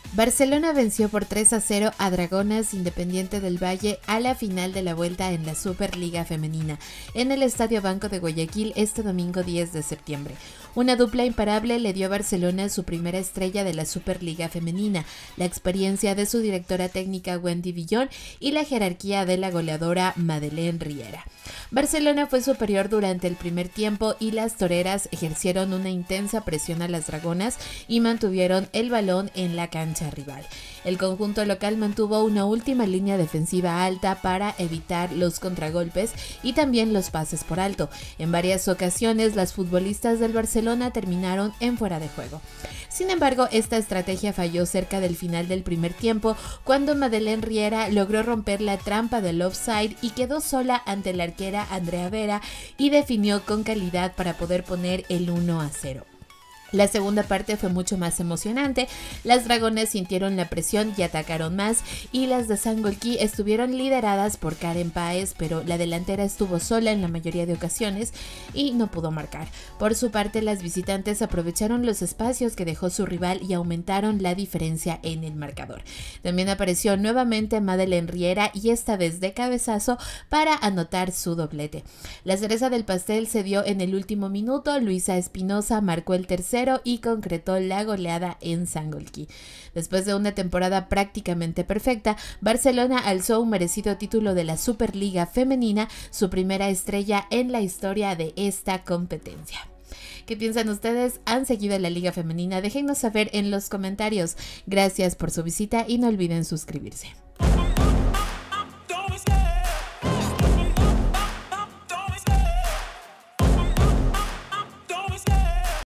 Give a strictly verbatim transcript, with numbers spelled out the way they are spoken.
Barcelona venció por tres a cero a Dragonas Independiente del Valle a la final de la vuelta en la Superliga Femenina en el Estadio Banco de Guayaquil este domingo diez de septiembre. Una dupla imparable le dio a Barcelona su primera estrella de la Superliga Femenina, la experiencia de su directora técnica Wendy Villón y la jerarquía de la goleadora Madeleine Riera. Barcelona fue superior durante el primer tiempo y las toreras ejercieron una intensa presión a las dragonas y mantuvieron el balón en la cancha rival. El conjunto local mantuvo una última línea defensiva alta para evitar los contragolpes y también los pases por alto. En varias ocasiones las futbolistas del Barcelona terminaron en fuera de juego. Sin embargo, esta estrategia falló cerca del final del primer tiempo cuando Madeleine Riera logró romper la trampa del offside y quedó sola ante la arquera Andrea Vera y definió con calidad para poder poner el uno a cero. La segunda parte fue mucho más emocionante, las dragonas sintieron la presión y atacaron más y las de Sangolquí estuvieron lideradas por Karen Páez, pero la delantera estuvo sola en la mayoría de ocasiones y no pudo marcar. Por su parte, las visitantes aprovecharon los espacios que dejó su rival y aumentaron la diferencia en el marcador. También apareció nuevamente Madeleine Riera y esta vez de cabezazo para anotar su doblete. La cereza del pastel se dio en el último minuto, Luisa Espinosa marcó el tercero y concretó la goleada en Sangolquí. Después de una temporada prácticamente perfecta, Barcelona alzó un merecido título de la Superliga Femenina, su primera estrella en la historia de esta competencia. ¿Qué piensan ustedes? ¿Han seguido la Liga Femenina? Déjennos saber en los comentarios. Gracias por su visita y no olviden suscribirse.